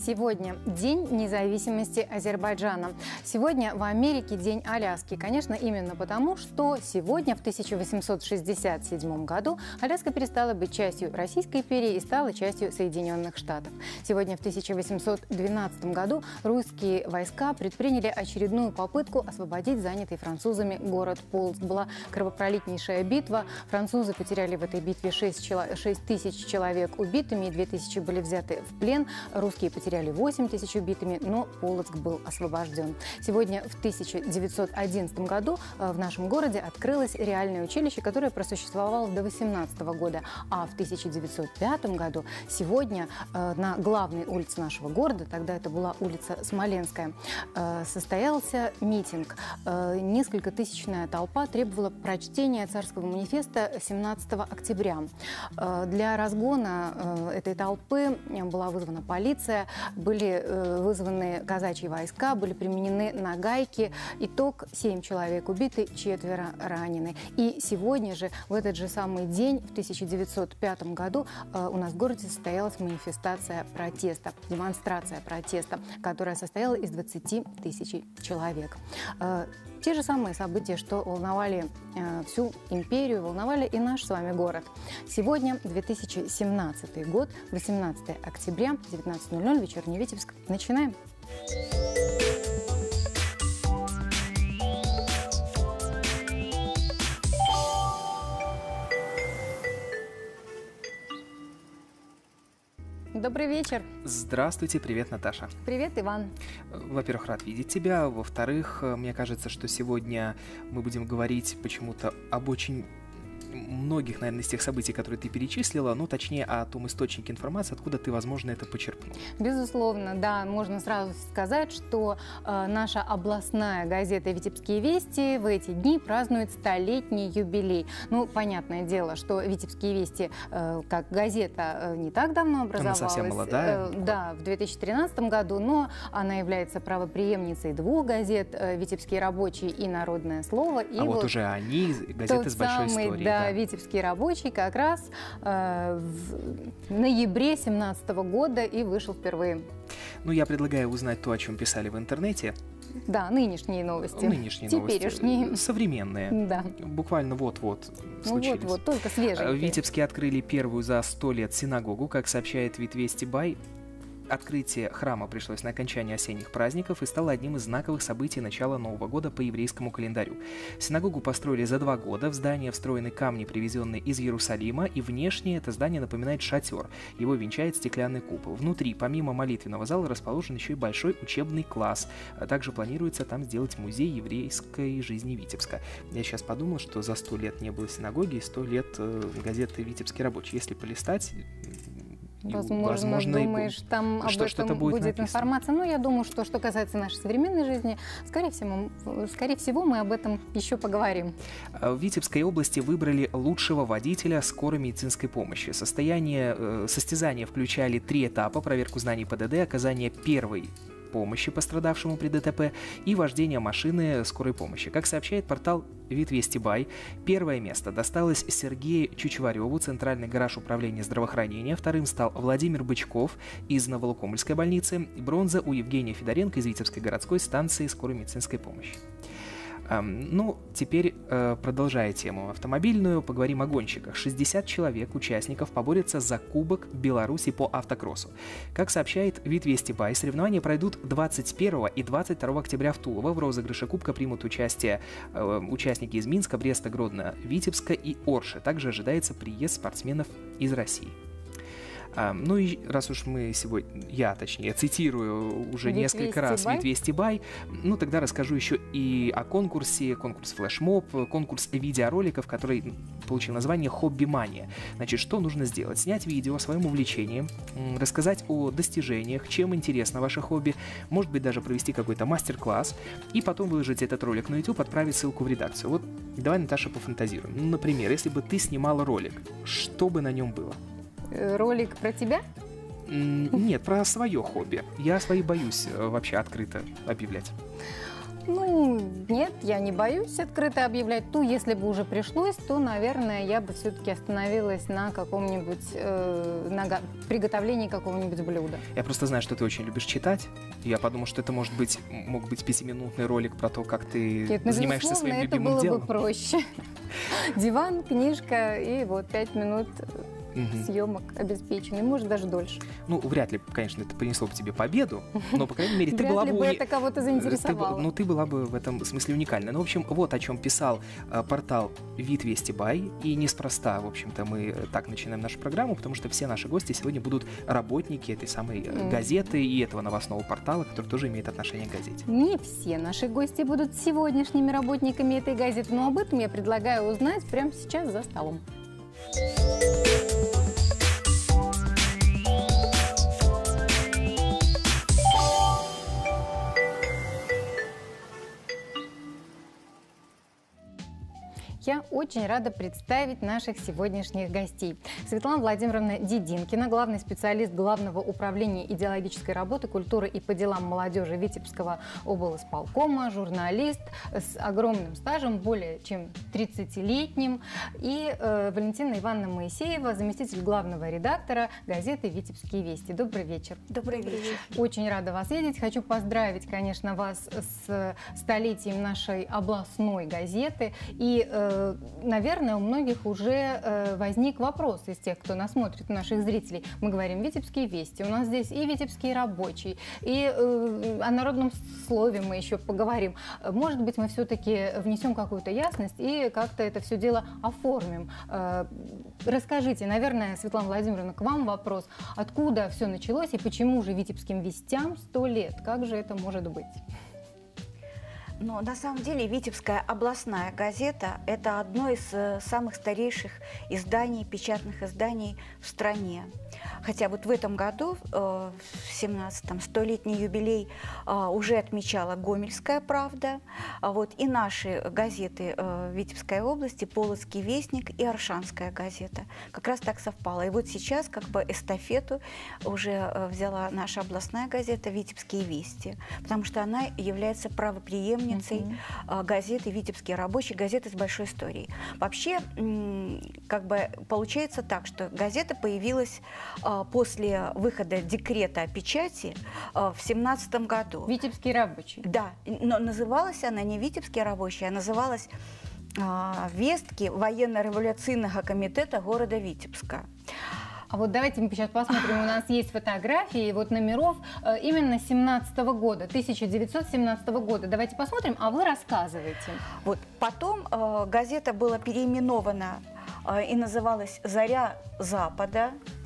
Сегодня День независимости Азербайджана. Сегодня в Америке День Аляски. Конечно, именно потому, что сегодня, в 1867 году, Аляска перестала быть частью Российской империи и стала частью Соединенных Штатов. Сегодня, в 1812 году, русские войска предприняли очередную попытку освободить занятый французами город Полоцк. Была кровопролитнейшая битва. Французы потеряли в этой битве 6 тысяч человек убитыми и 2000 были взяты в плен. Русские потеряли 8 тысяч убитыми, но Полоцк был освобожден. Сегодня, в 1911 году, в нашем городе открылось реальное училище, которое просуществовало до 18 года. А в 1905 году сегодня на главной улице нашего города, тогда это была улица Смоленская, состоялся митинг. Несколькотысячная толпа требовала прочтения царского манифеста 17 октября. Для разгона этой толпы была вызвана полиция, были вызваны казачьи войска, были применены нагайки. Итог: 7 человек убиты, 4 ранены. И сегодня же, в этот же самый день, в 1905 году, у нас в городе состоялась манифестация протеста, демонстрация протеста, которая состояла из 20 тысяч человек. Те же самые события, что волновали всю империю, волновали и наш с вами город. Сегодня 2017 год, 18 октября, 19:00, вечерний Витебск. Начинаем. Добрый вечер. Здравствуйте, привет, Наташа. Привет, Иван. Во-первых, рад видеть тебя. Во-вторых, мне кажется, что сегодня мы будем говорить почему-то об очень многих, наверное, из тех событий, которые ты перечислила, ну, точнее, о том источнике информации, откуда ты, возможно, это почерпнула. Безусловно, да, можно сразу сказать, что наша областная газета «Витебские вести» в эти дни празднует 100-летний юбилей. Ну, понятное дело, что «Витебские вести» как газета не так давно образовалась. Она совсем молодая. Да, в 2013 году, но она является правопреемницей двух газет «Витебский рабочий» и «Народное слово». И вот уже они, газеты с большой историей. Да, «Витебский рабочий» как раз в ноябре 2017 года и вышел впервые. Ну, я предлагаю узнать то, о чем писали в интернете. Да, нынешние новости. Нынешние теперешние. Новости. Современные. Да. Буквально вот-вот случились. Вот-вот, только свежие. В Витебске открыли первую за 100 лет синагогу, как сообщает Витвести Бай. Открытие храма пришлось на окончание осенних праздников и стало одним из знаковых событий начала Нового года по еврейскому календарю. Синагогу построили за 2 года, в здание встроены камни, привезенные из Иерусалима, и внешне это здание напоминает шатер. Его венчает стеклянный купол. Внутри, помимо молитвенного зала, расположен еще и большой учебный класс. А также планируется там сделать музей еврейской жизни Витебска. Я сейчас подумал, что за 100 лет не было синагоги, 100 лет газеты «Витебский рабочий». Если полистать... Возможно, думаешь, там об этом будет информация. Но я думаю, что касается нашей современной жизни, скорее всего, мы об этом еще поговорим. В Витебской области выбрали лучшего водителя скорой медицинской помощи. Состязания включали 3 этапа: проверку знаний ПДД, оказание первой помощи пострадавшему при ДТП и вождение машины скорой помощи. Как сообщает портал Витвести Бай, первое место досталось Сергею Чучвареву, Центральный гараж управления здравоохранения. Вторым стал Владимир Бычков из Новолукомльской больницы. Бронза у Евгения Федоренко из Витебской городской станции скорой медицинской помощи. Ну, теперь, продолжая тему автомобильную, поговорим о гонщиках. 60 человек, участников, поборются за Кубок Беларуси по автокроссу. Как сообщает Витвести Бай, соревнования пройдут 21 и 22 октября в Тулово. В розыгрыше Кубка примут участие участники из Минска, Бреста, Гродно, Витебска и Орши. Также ожидается приезд спортсменов из России. Ну и раз уж мы сегодня, я цитирую уже несколько раз Витвести Бай, ну тогда расскажу еще и о конкурсе, конкурс флешмоб, конкурс видеороликов, который получил название «Хобби-мания». Значит, что нужно сделать? Снять видео о своем увлечении, рассказать о достижениях, чем интересно ваше хобби, может быть, даже провести какой-то мастер-класс, и потом выложить этот ролик на YouTube, отправить ссылку в редакцию. Вот давай, Наташа, пофантазируем. Ну, например, если бы ты снимала ролик, что бы на нем было? Ролик про тебя? Нет, про свое хобби. Я свои боюсь вообще открыто объявлять. Ну, нет, я не боюсь открыто объявлять. Ну, если бы уже пришлось, то, наверное, я бы все-таки остановилась на каком-нибудь, приготовлении какого-нибудь блюда. Я просто знаю, что ты очень любишь читать. Я подумал, что это мог быть 5-минутный ролик про то, как ты занимаешься своим любимым делом. Это было бы проще. Диван, книжка и вот 5 минут съемок обеспечены, может, даже дольше. Ну, вряд ли, конечно, это принесло бы тебе победу, но, по крайней мере, ты была бы... Вряд ли бы это кого-то заинтересовало. Ну, ты была бы в этом смысле уникальна. Ну, в общем, вот о чем писал портал Вид Вести Бай, и неспроста, в общем-то, мы так начинаем нашу программу, потому что все наши гости сегодня будут работники этой самой газеты и этого новостного портала, который тоже имеет отношение к газете. Не все наши гости будут сегодняшними работниками этой газеты, но об этом я предлагаю узнать прямо сейчас за столом. Я очень рада представить наших сегодняшних гостей. Светлана Владимировна Дединкина, главный специалист Главного управления идеологической работы, культуры и по делам молодежи Витебского облсполкома, журналист с огромным стажем, более чем 30-летним, и Валентина Ивановна Моисеева, заместитель главного редактора газеты «Витебские вести». Добрый вечер. Добрый вечер. Очень рада вас видеть. Хочу поздравить, конечно, вас с столетием нашей областной газеты. И наверное, у многих уже возник вопрос из тех, кто нас смотрит, у наших зрителей. Мы говорим «Витебские вести», у нас здесь и «Витебский рабочий», и о народном слове мы еще поговорим. Может быть, мы все-таки внесем какую-то ясность и как-то это все дело оформим. Расскажите, наверное, Светлана Владимировна, к вам вопрос. Откуда все началось и почему же «Витебским вестям» 100 лет? Как же это может быть? Но на самом деле Витебская областная газета – это одно из самых старейших изданий, печатных изданий в стране. Хотя вот в этом году, в 17-м, 100-летний юбилей уже отмечала «Гомельская правда», вот, и наши газеты Витебской области, «Полоцкий вестник» и «Оршанская газета». Как раз так совпало. И вот сейчас как бы эстафету уже взяла наша областная газета «Витебские вести», потому что она является правопреемницей газеты «Витебский рабочий», газеты с большой историей. Вообще, как бы получается так, что газета появилась после выхода декрета о печати в 17 году. «Витебский рабочий». Да, но называлась она не «Витебский рабочий», а называлась «Вестки военно-революционного комитета города Витебска». А вот давайте мы сейчас посмотрим, у нас есть фотографии вот номеров именно 17-го года, 1917 года. Давайте посмотрим, а вы рассказывайте. Вот потом газета была переименована и называлась «Заря Запада».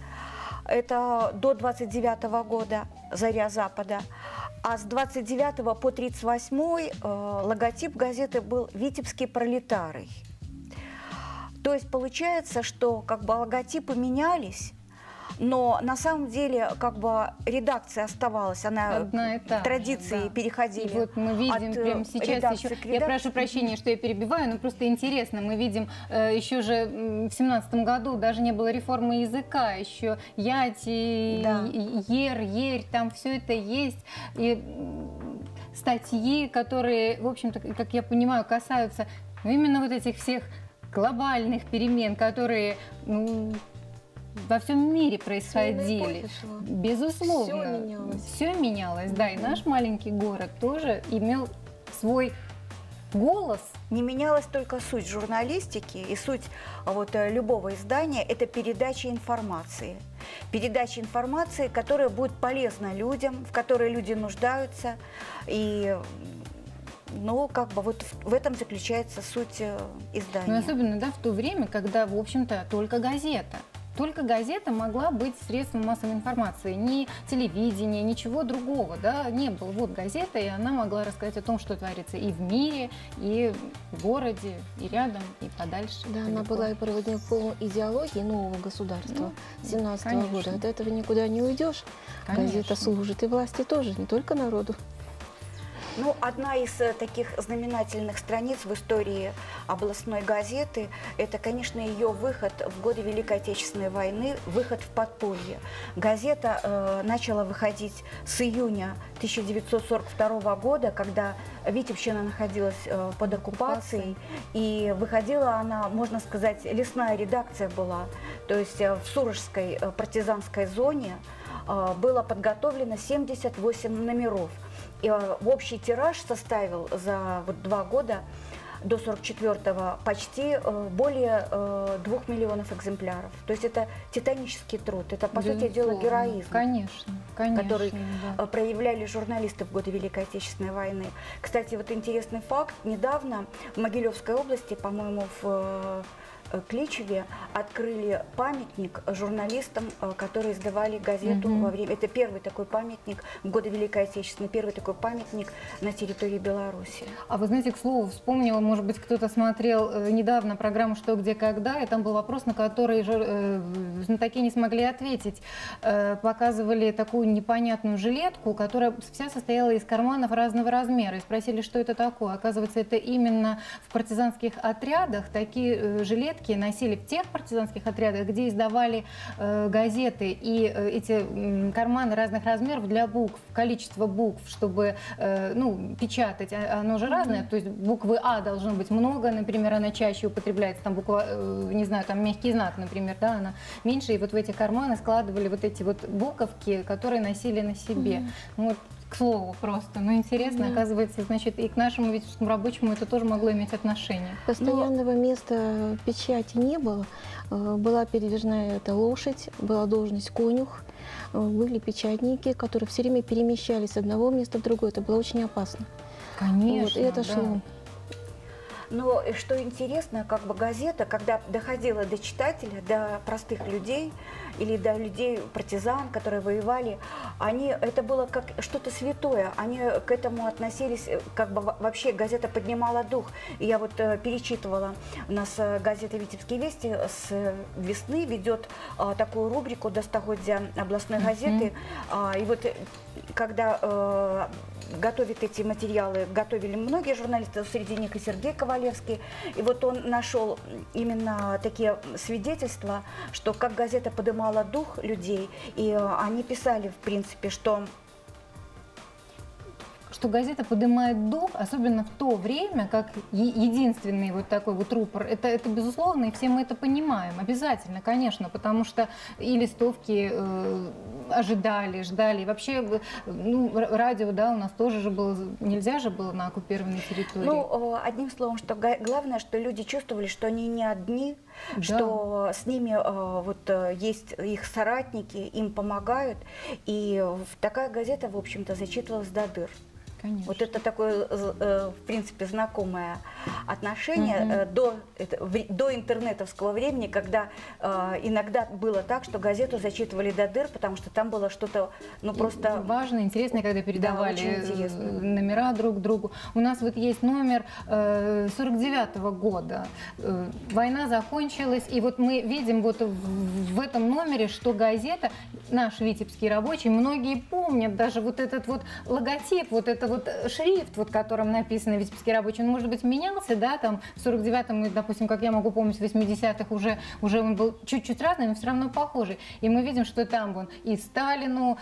Это до 29-го года «Заря Запада». А с 29 по 38 логотип газеты был «Витебский пролетарий». То есть получается, что как бы логотипы менялись, но на самом деле как бы редакция оставалась, она традиции переходили. И вот мы видим прямо сейчас еще, я прошу прощения, что я перебиваю, но просто интересно, мы видим еще же в 17 году даже не было реформы языка, еще ять, ерь, там все это есть, и статьи, которые, в общем-то, как я понимаю, касаются именно вот этих всех глобальных перемен, которые во всем мире происходили. Безусловно. Все менялось. Да, и наш маленький город тоже имел свой голос. Не менялась только суть журналистики и суть вот любого издания – это передача информации. Передача информации, которая будет полезна людям, в которой люди нуждаются. И но как бы вот в этом заключается суть издания. Ну, особенно, да, в то время, когда, в общем-то, только газета. Только газета могла быть средством массовой информации, ни телевидение, ничего другого, да, не было. Вот газета, и она могла рассказать о том, что творится и в мире, и в городе, и рядом, и подальше. Да, она была и проводником идеологии нового государства 17-го года. От этого никуда не уйдешь. Конечно. Газета служит и власти тоже, не только народу. Ну, одна из таких знаменательных страниц в истории областной газеты – это, конечно, ее выход в годы Великой Отечественной войны, выход в подполье. Газета начала выходить с июня 1942 года, когда Витебщина находилась под оккупацией, и выходила она, можно сказать, лесная редакция была, то есть в Сурожской партизанской зоне было подготовлено 78 номеров. И общий тираж составил за 2 года до 44-го почти более 2 миллионов экземпляров. То есть это титанический труд, это, по сути дела, героизм, конечно, который проявляли журналисты в годы Великой Отечественной войны. Кстати, вот интересный факт. Недавно в Могилевской области, по-моему, в Кличеве открыли памятник журналистам, которые издавали газету во время... Это первый такой памятник в годы Великой Отечественной, первый такой памятник на территории Беларуси. А вы знаете, к слову, вспомнила, может быть, кто-то смотрел недавно программу «Что, где, когда», и там был вопрос, на который знатоки не смогли ответить. Показывали такую непонятную жилетку, которая вся состояла из карманов разного размера. И спросили, что это такое. Оказывается, это именно в партизанских отрядах такие жилетки носили в тех партизанских отрядах, где издавали газеты, и эти карманы разных размеров для букв, количество букв, чтобы печатать, оно же разное, то есть буквы А должно быть много, например, она чаще употребляется, там буква, не знаю, там мягкий знак, например, да, она меньше, и вот в эти карманы складывали вот эти вот буковки, которые носили на себе. Вот, к слову, просто. Но интересно, оказывается, значит, и к нашему витебскому рабочему это тоже могло иметь отношение. Постоянного места печати не было. Была передвижная эта лошадь, была должность конюх, были печатники, которые все время перемещались с одного места в другое. Это было очень опасно. Конечно, вот, и это шло. Но что интересно, как бы газета, когда доходила до читателя, до простых людей или до людей, партизан, которые воевали, это было как что-то святое, они к этому относились, как бы вообще газета поднимала дух. И я вот перечитывала, у нас газета «Витебские вести» с весны ведет такую рубрику «Достогодия областной газеты», и вот когда готовит эти материалы, готовили многие журналисты, среди них и Сергей Ковалевский. И вот он нашел именно такие свидетельства, что как газета поднимала дух людей. И они писали, в принципе, что газета поднимает дух, особенно в то время, как единственный вот такой вот рупор, это безусловно, и все мы это понимаем, обязательно, конечно, потому что и листовки ждали, и вообще, радио, да, у нас тоже же было, нельзя же было на оккупированной территории. Ну, одним словом, что главное, что люди чувствовали, что они не одни, да, что с ними вот есть их соратники, им помогают, и такая газета, в общем-то, зачитывалась до дыр. Конечно. Вот это такое, в принципе, знакомое отношение до интернетовского времени, когда иногда было так, что газету зачитывали до дыр, потому что там было что-то, просто... Важно, интересно, когда передавали номера друг другу. У нас вот есть номер 49-го года. Война закончилась, и вот мы видим вот в этом номере, что газета, наш «Витебский рабочий», многие помнят даже вот этот вот логотип, вот это вот шрифт, вот которым написано «Витебский рабочий», он, может быть, менялся, да, там в 49-м, допустим, как я могу помнить, в 80-х уже он был чуть-чуть разный, но все равно похожий. И мы видим, что там вон и Сталину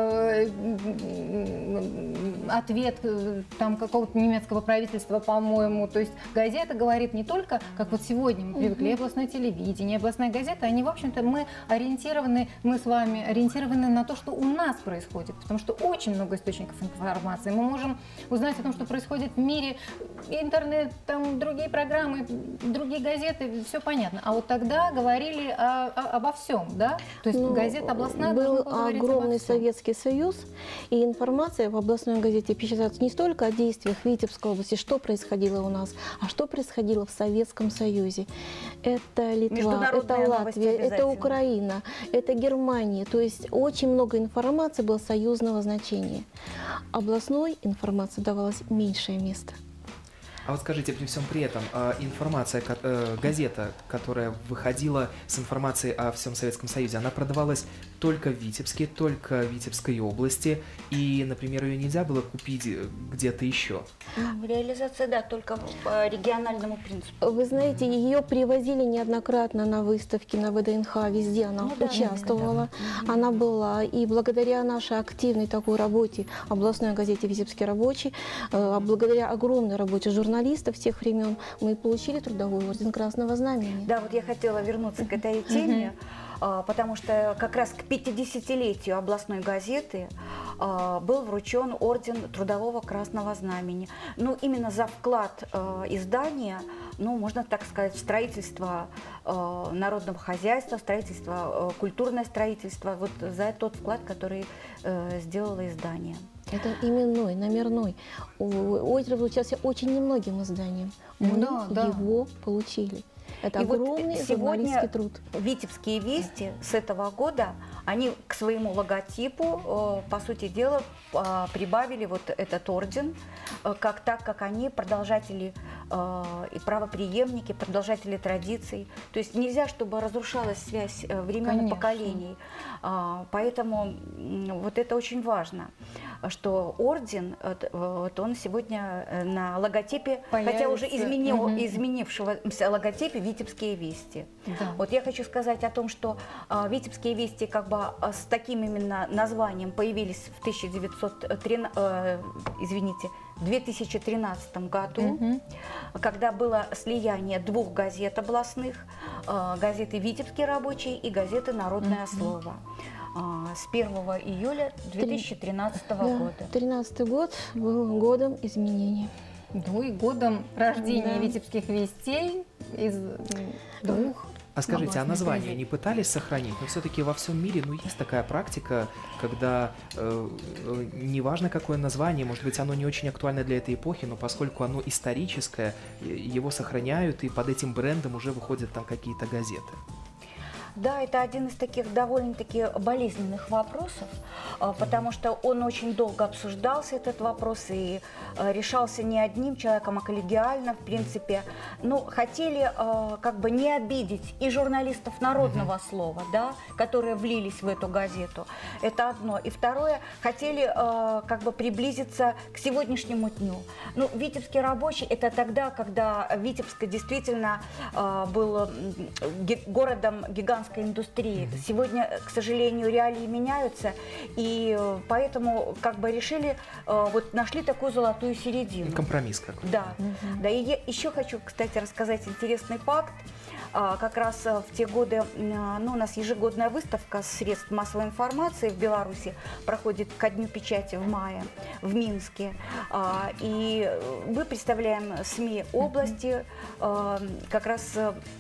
ответ там какого-то немецкого правительства, по-моему. То есть газета говорит не только, как вот сегодня мы привыкли, и областное телевидение, и областная газета, они, в общем-то, мы с вами ориентированы на то, что у нас происходит, потому что очень много источников информации. Мы можем узнать о том, что происходит в мире, интернет, там другие программы, другие газеты, все понятно. А вот тогда говорили обо всем, да? То есть газета областная был огромный Советский Союз, и информация в областной газете печатается не столько о действиях Витебской области, что происходило у нас, а что происходило в Советском Союзе. Это Литва, это Латвия, это Украина, это Германия. То есть очень много информации было союзного значения. Областной информации давалось меньшее место. А вот скажите, при всем при этом, информация, газета, которая выходила с информацией о всем Советском Союзе, она продавалась только в Витебске, только в Витебской области, и, например, ее нельзя было купить где-то еще? Реализация, да, только по региональному принципу. Вы знаете, ее привозили неоднократно на выставки, на ВДНХ, везде она участвовала. Она была, и благодаря нашей активной такой работе областной газете «Витебский рабочий», благодаря огромной работе журналистов тех времен, мы получили трудовой орден Красного Знамени. Да, вот я хотела вернуться к этой теме, потому что как раз к 50-летию областной газеты был вручен орден Трудового Красного Знамени. Ну, именно за вклад издания, ну, можно так сказать, в строительство народного хозяйства, строительство, культурное строительство, вот за тот вклад, который сделало издание. Это именной, номерной. Орден получался очень немногим изданием. Мы его получили. Это И огромный вот журналистский труд. «Витебские вести» с этого года, они к своему логотипу, по сути дела, прибавили вот этот орден, так как они продолжатели и правопреемники, продолжатели традиций. То есть нельзя, чтобы разрушалась связь времен и поколений. Поэтому вот это очень важно, что орден, вот он сегодня на логотипе, хотя уже изменившегося логотипе «Витебские вести». Да. Вот я хочу сказать о том, что «Витебские вести» как бы с таким именно названием появились в 2013 году, когда было слияние двух газет областных, газеты «Витебский рабочий» и газеты «Народное слово». С 1 июля 2013 года. 2013 год был годом изменений. Ну и годом рождения «Витебских вестей» из двух. А скажите, а название газет не пытались сохранить? Но все-таки во всем мире, ну, есть такая практика, когда неважно какое название, может быть, оно не очень актуально для этой эпохи, но поскольку оно историческое, его сохраняют, и под этим брендом уже выходят там какие-то газеты. Да, это один из таких довольно-таки болезненных вопросов, потому что он очень долго обсуждался, этот вопрос, и решался не одним человеком, а коллегиально, в принципе. Ну, хотели как бы не обидеть и журналистов народного слова, да, которые влились в эту газету. Это одно. И второе, хотели как бы приблизиться к сегодняшнему дню. Ну, «Витебский рабочий» – это тогда, когда Витебск действительно был городом гигантской индустрии. Сегодня, к сожалению, реалии меняются, и поэтому как бы решили, вот нашли такую золотую середину. Компромисс какой-то. Да, да. И я еще хочу, кстати, рассказать интересный факт. Как раз в те годы, ну, у нас ежегодная выставка средств массовой информации в Беларуси проходит ко Дню печати в мае в Минске. И мы представляем СМИ области. Как раз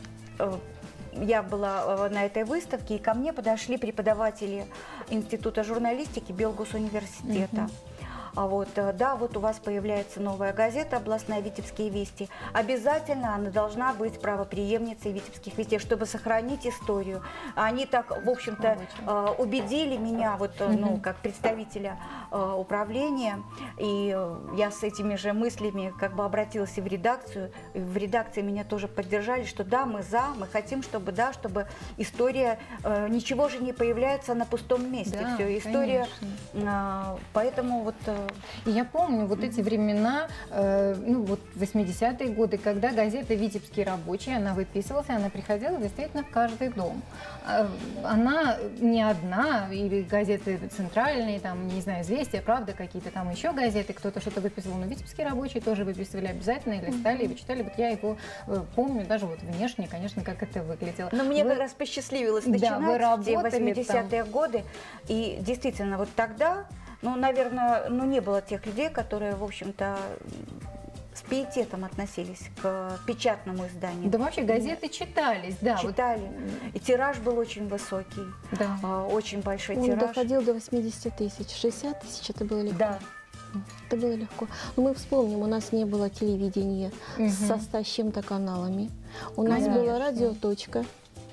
я была на этой выставке, и ко мне подошли преподаватели Института журналистики Белгосуниверситета. Вот, да, вот у вас появляется новая газета областная «Витебские вести». Обязательно она должна быть правопреемницей «Витебских вестей», чтобы сохранить историю. Они так, в общем-то, убедили меня, вот, ну, как представителя управления, и я с этими же мыслями как бы обратилась и в редакцию. И в редакции меня тоже поддержали, что да, мы за, мы хотим, чтобы, да, чтобы история, ничего же не появляется на пустом месте. Да, все, история, поэтому вот... И я помню вот эти времена, ну вот 80-е годы, когда газета «Витебский рабочий», она выписывалась, она приходила действительно в каждый дом. Она не одна, или газеты центральные, там, не знаю, «Известия», «Правда», какие-то там еще газеты, кто-то что-то выписывал, но «Витебский рабочий» тоже выписывали обязательно, и листали, и вычитали. Вот я его помню даже вот внешне, конечно, как это выглядело. Но мне как раз посчастливилось начинать в те 80-е там годы, и действительно вот тогда... Ну, наверное, ну, не было тех людей, которые, в общем-то, с пиететом относились к печатному изданию. Да вообще газеты читались, да. Читали. Вот. И тираж был очень высокий, да. Очень большой Он тираж. доходил до 80 тысяч, 60 тысяч это было легко. Да. Это было легко. Но мы вспомним, у нас не было телевидения со 100 с чем-то каналами. У нас была радиоточка.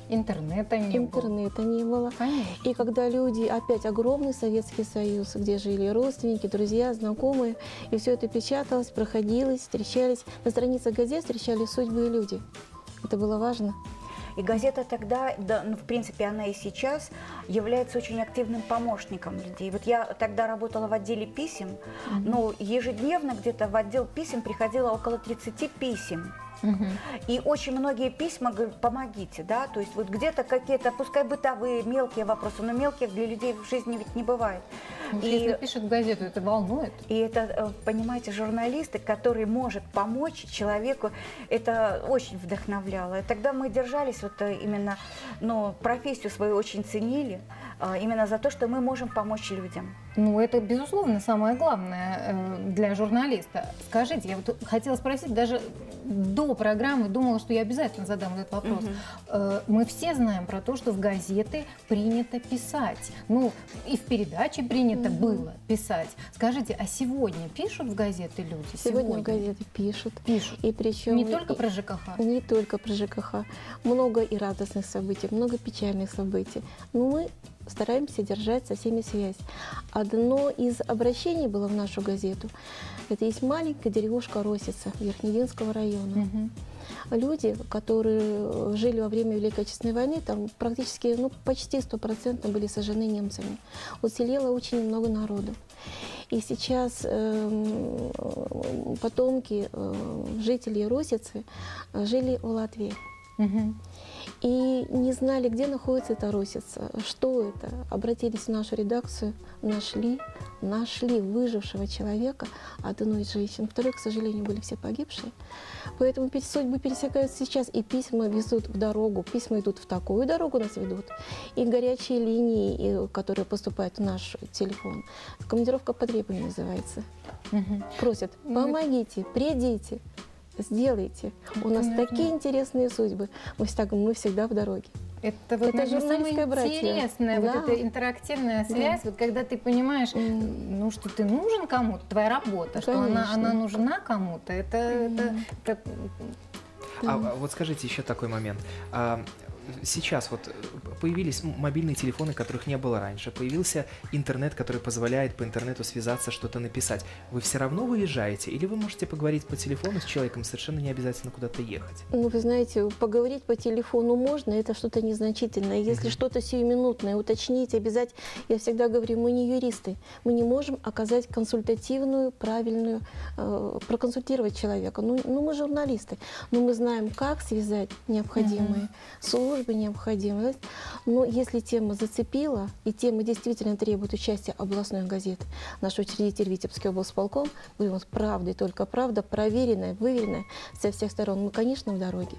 Интернета не было. Интернета не было. Конечно. И когда люди, опять огромный Советский Союз, где жили родственники, друзья, знакомые, и все это печаталось, проходилось, встречались. На страницах газет встречались судьбы и люди. Это было важно. И газета тогда, да, ну, в принципе, она и сейчас является очень активным помощником людей. Вот я тогда работала в отделе писем, но ежедневно где-то в отдел писем приходило около 30 писем. И очень многие письма говорят: помогите, да, то есть вот где-то какие-то, пускай бытовые, мелкие вопросы, но мелких для людей в жизни ведь не бывает. Если пишут в газету, это волнует. И это, понимаете, журналисты, который может помочь человеку, это очень вдохновляло. И тогда мы держались вот именно, ну, профессию свою очень ценили, именно за то, что мы можем помочь людям. Ну, это, безусловно, самое главное для журналиста. Скажите, я вот хотела спросить, даже до программы думала, что я обязательно задам этот вопрос. Мы все знаем про то, что в газеты принято писать. Ну, и в передаче принято было писать. Скажите, а сегодня пишут в газеты люди? Сегодня в газеты пишут. Пишут. И причем Не только про ЖКХ? Не только про ЖКХ. Много и радостных событий, много печальных событий. Но мы стараемся держать со всеми связь. Одно из обращений было в нашу газету. Это есть маленькая деревушка Росица Верхнединского района. Люди, которые жили во время Великой Отечественной войны, там практически, ну, почти 100% были сожжены немцами. Уцелело очень много народу. И сейчас потомки жителей Росицы жили в Латвии. И не знали, где находится эта Росица, что это. Обратились в нашу редакцию, нашли выжившего человека, одной из женщин. Второй, к сожалению, были все погибшие. Поэтому судьбы пересекаются сейчас, и письма везут в дорогу. Письма идут в такую дорогу, нас ведут. И горячие линии, которые поступают в наш телефон. Командировка по требованию называется. Просят: помогите, придите. Сделайте. У нас такие интересные судьбы. Мы всегда в дороге. Это вот, наверное, самое интересное, да. Вот эта интерактивная связь, вот когда ты понимаешь, ну, что ты нужен кому-то, твоя работа, что она нужна кому-то, это... А вот скажите еще такой момент. Сейчас вот появились мобильные телефоны, которых не было раньше, появился интернет, который позволяет по интернету связаться, что-то написать. Вы все равно выезжаете или вы можете поговорить по телефону с человеком, совершенно не обязательно куда-то ехать? Ну, вы знаете, поговорить по телефону можно, это что-то незначительное. Если что-то сиюминутное, уточнить, обязательно. Я всегда говорю, мы не юристы, мы не можем оказать консультативную, правильную, проконсультировать человека. Ну, мы журналисты, но мы знаем, как связать необходимые службы, необходимость. Но если тема зацепила, и тема действительно требует участия областной газеты, наш учредитель Витебский облсполком, говорим, вот правда и только правда, проверенная, выверенная со всех сторон, мы, конечно, в дороге.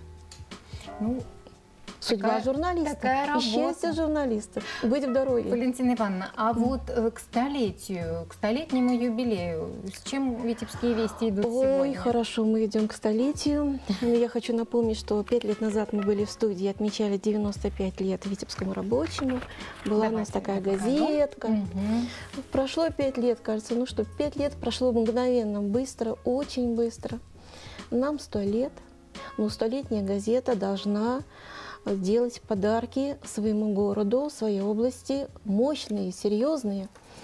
Ну, судьба журналиста, и счастье журналиста, быть в дороге. Валентина Ивановна, а вот к столетнему юбилею, с чем Витебские вести идут сегодня? Ой, хорошо, мы идем к столетию. Я хочу напомнить, что 5 лет назад мы были в студии, отмечали 95 лет Витебскому рабочему. Была у нас такая газетка. Прошло 5 лет, кажется, ну что, 5 лет прошло мгновенно, быстро, очень быстро. Нам 100 лет, но 100-летняя газета должна делать подарки своему городу, своей области, мощные, серьезные.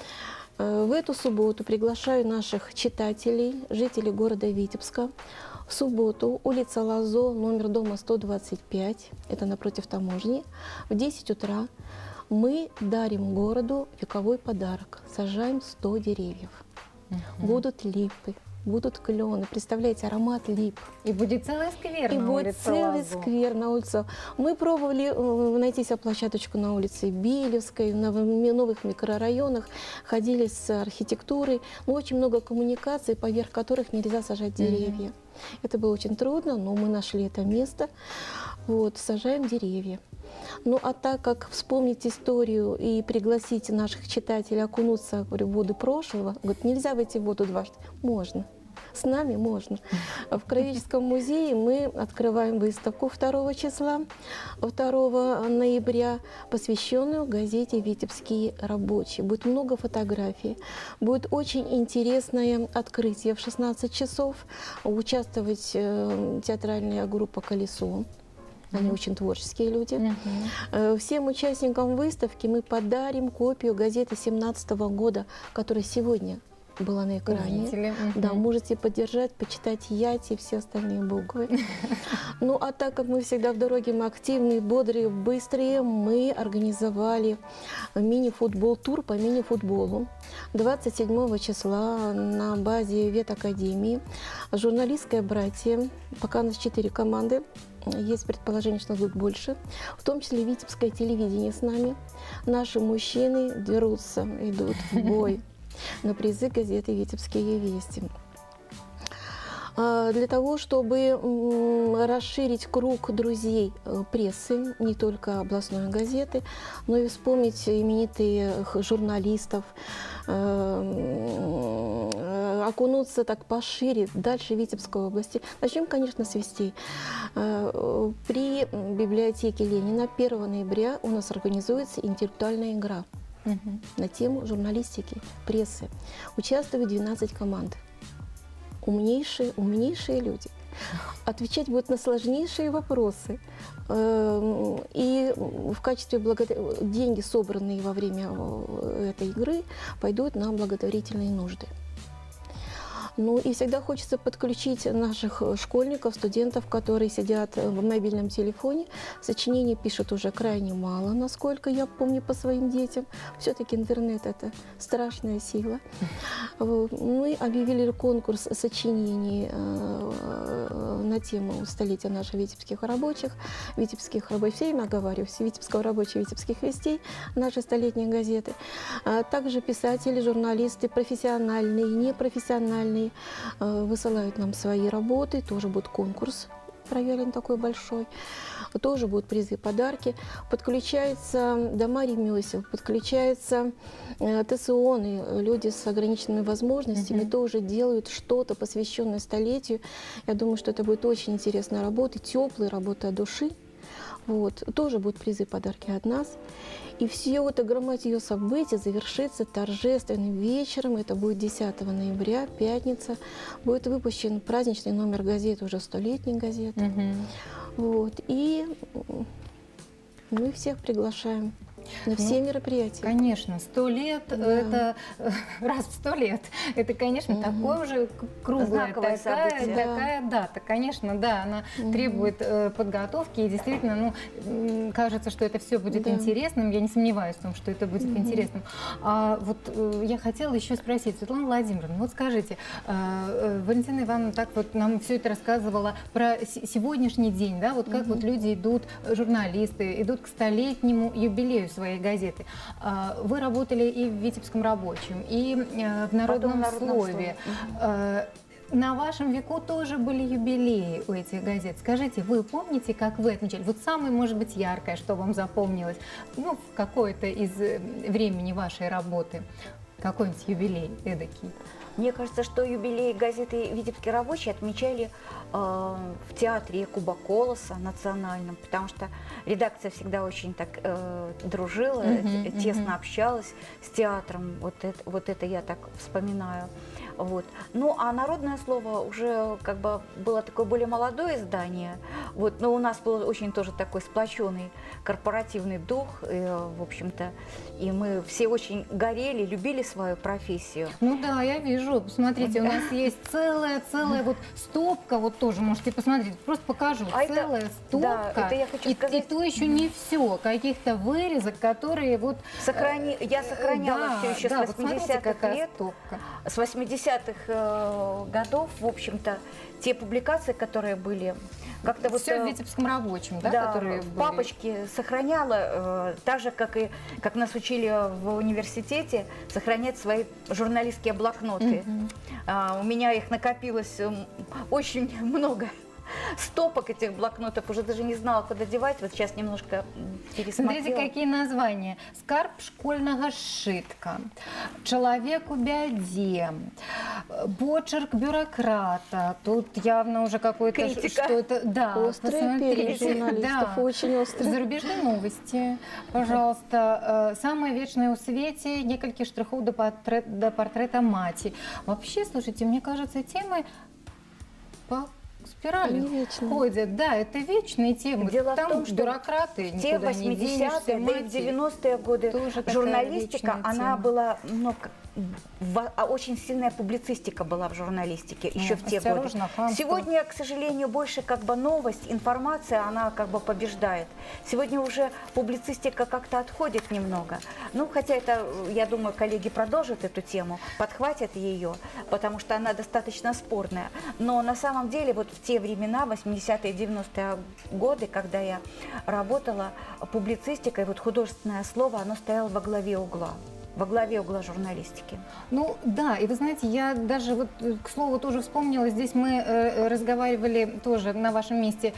В эту субботу приглашаю наших читателей, жителей города Витебска. В субботу улица Лазо, номер дома 125, это напротив таможни, в 10 утра мы дарим городу вековой подарок. Сажаем 100 деревьев. Будут липы, будут клены. Представляете, аромат лип. И будет целый сквер на улице Лазо. И будет целый сквер на улице. Мы пробовали найти себе площадочку на улице Билевской, в новых микрорайонах, ходили с архитектурой. Но очень много коммуникаций, поверх которых нельзя сажать деревья. Это было очень трудно, но мы нашли это место. Вот, сажаем деревья. Ну, а так как вспомнить историю и пригласить наших читателей окунуться, говорю, в воды прошлого, говорит, нельзя войти в воду дважды. Можно. С нами можно. В Краеведческом музее мы открываем выставку 2 числа, 2 ноября, посвященную газете «Витебские рабочие». Будет много фотографий, будет очень интересное открытие в 16 часов. Участвовать театральная группа «Колесо». Они очень творческие люди. Всем участникам выставки мы подарим копию газеты 2017 года, которая сегодня была на экране. Да, можете поддержать, почитать Яти и все остальные буквы. Ну, а так как мы всегда в дороге, мы активные, бодрые, быстрые, мы организовали мини-футбол-тур по мини-футболу 27 числа на базе ветакадемии. Журналистское братье, пока у нас 4 команды, есть предположение, что будет больше, в том числе Витебское телевидение с нами. Наши мужчины дерутся, идут в бой на призы газеты «Витебские вести». Для того, чтобы расширить круг друзей прессы, не только областной газеты, но и вспомнить именитых журналистов, окунуться так пошире, дальше Витебской области. Начнем, конечно, с вестей. При библиотеке Ленина 1 ноября у нас организуется интеллектуальная игра на тему журналистики, прессы. Участвуют 12 команд. Умнейшие люди. Отвечать будут на сложнейшие вопросы. И в качестве деньги, собранные во время этой игры, пойдут на благотворительные нужды. Ну и всегда хочется подключить наших школьников, студентов, которые сидят в мобильном телефоне. Сочинений пишут уже крайне мало, насколько я помню по своим детям. Все-таки интернет – это страшная сила. Мы объявили конкурс сочинений на тему столетия наших витебских рабочих. Все время оговариваюсь, Витебского рабочего, Витебских вестей, наши столетние газеты. Также писатели, журналисты, профессиональные, непрофессиональные, высылают нам свои работы, тоже будет конкурс проведен такой большой, тоже будут призы, подарки. Подключаются дома ремесел, подключаются ТСОны, люди с ограниченными возможностями, тоже делают что-то, посвященное столетию. Я думаю, что это будет очень интересная работа, теплая работа от души. Вот. Тоже будут призы, подарки от нас. И все это громадье событий завершится торжественным вечером. Это будет 10 ноября, пятница. Будет выпущен праздничный номер газеты, уже 100-летней газеты. Вот. И мы всех приглашаем на все мероприятия. Конечно, 100 лет, это раз в 100 лет, это, конечно, такое уже круглое, такая дата, конечно, да, она требует подготовки, и действительно, ну, кажется, что это все будет интересным, я не сомневаюсь в том, что это будет интересным. А вот я хотела еще спросить, Светлана Владимировна, вот скажите, Валентина Ивановна так вот нам все это рассказывала про сегодняшний день, да, вот как вот люди идут, журналисты, идут к 100-летнему юбилею своей газеты. Вы работали и в Витебском рабочем, и в Народном слове. На вашем веку тоже были юбилеи у этих газет. Скажите, вы помните, как вы отмечали? Вот самое, может быть, яркое, что вам запомнилось, ну, в какое-то из времени вашей работы? Какой-нибудь юбилей эдакий? Мне кажется, что юбилей газеты «Витебский рабочий» отмечали в театре Якуба Колоса национальном, потому что редакция всегда очень так дружила, тесно общалась с театром. Вот это я так вспоминаю. Вот. Ну, а «Народное слово» уже как бы было такое более молодое издание, вот, но у нас был очень тоже такой сплоченный корпоративный дух, в общем-то, и мы все очень горели, любили свою профессию. Ну да, я вижу, посмотрите, у нас есть целая вот стопка, вот тоже можете посмотреть, просто покажу, целая стопка, да, это я хочу сказать. И то еще не все, каких-то вырезок, которые вот… Я сохраняла все еще да, с 80-х лет, стопка. с 80-х годов, в общем-то, те публикации, которые были, как-то вот… Все в Витебском рабочем, да, да, которые в были? Папочке сохраняла, так же, как нас учили в университете, сохранять свои журналистские блокноты. У меня их накопилось очень много. Стопок этих блокнотов, уже даже не знала, куда девать. Вот сейчас немножко пересмотрела. Смотрите, какие названия. «Скарб школьного сшитка», «Человек у бяде», «Почерк бюрократа». Тут явно уже какой-то что-то… Да, острые перья журналистов, да. очень острые. Зарубежные новости, пожалуйста. «Самое вечное у свете», «Несколько штрихов до портрета мати». Вообще, слушайте, мне кажется, темы спирали Они вечные. ходят. Да, это вечные темы. Дело в Там том, что бюрократы, в те никуда не 80-е, денешься, да и в мать. 90-е годы тоже такая журналистика, вечная она тема. была, ну, очень сильная публицистика была в журналистике еще в те годы. осторожно, хамство. Сегодня, к сожалению, больше как бы новость, информация, она как бы побеждает. Сегодня уже публицистика как-то отходит немного. Ну, хотя это, я думаю, коллеги продолжат эту тему, подхватят ее, потому что она достаточно спорная. Но на самом деле вот в те времена, 80-е, 90-е годы, когда я работала, публицистика и вот художественное слово, оно стояло во главе угла журналистики. Ну да, и вы знаете, я даже вот, к слову, тоже вспомнила, здесь мы разговаривали тоже на вашем месте,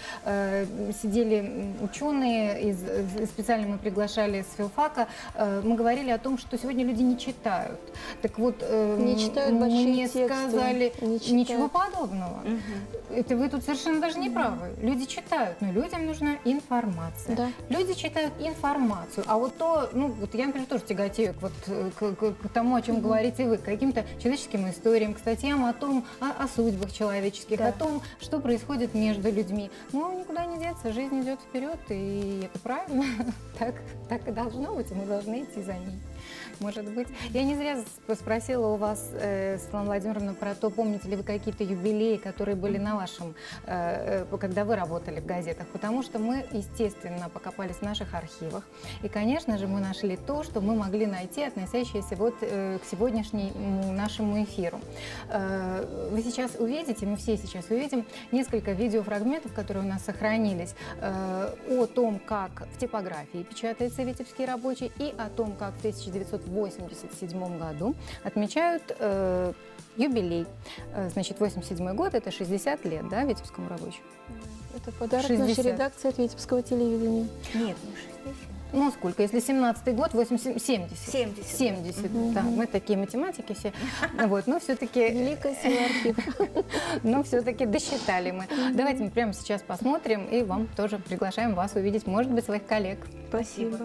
сидели ученые, специально мы приглашали с филфака, мы говорили о том, что сегодня люди не читают. Так вот, Не читают большие мне тексты, сказали, не читают. ничего подобного. Это вы тут совершенно даже не правы. Люди читают, но людям нужна информация. Да. Люди читают информацию, а вот то, ну вот я, например, тоже тяготею к тому, о чем говорите вы, к каким-то человеческим историям, к статьям о том, о судьбах человеческих, Да. о том, что происходит между людьми. Ну, никуда не деться, жизнь идет вперед, и это правильно. Так и должно быть, и мы должны идти за ней. Может быть. Я не зря спросила у вас, Светлана Владимировна, про то, помните ли вы какие-то юбилеи, которые были на вашем, когда вы работали в газетах, потому что мы, естественно, покопались в наших архивах, и, конечно же, мы нашли то, что мы могли найти, относящееся вот к сегодняшнему нашему эфиру. Вы сейчас увидите, мы все сейчас увидим несколько видеофрагментов, которые у нас сохранились, о том, как в типографии печатается «Витебский рабочий», и о том, как в 1987 году отмечают юбилей. Значит, 87 год – это 60 лет, да, Витебскому рабочему? Это подарок 60. нашей редакции от Витебского телевидения. Нет, не 60. Ну, сколько? Если 17-й год, 70. 70. 70, да. Мы такие математики все. Вот, но все-таки... Великая сила архива. Но все-таки досчитали мы. Давайте мы прямо сейчас посмотрим, и вам тоже приглашаем вас увидеть, может быть, своих коллег. Спасибо.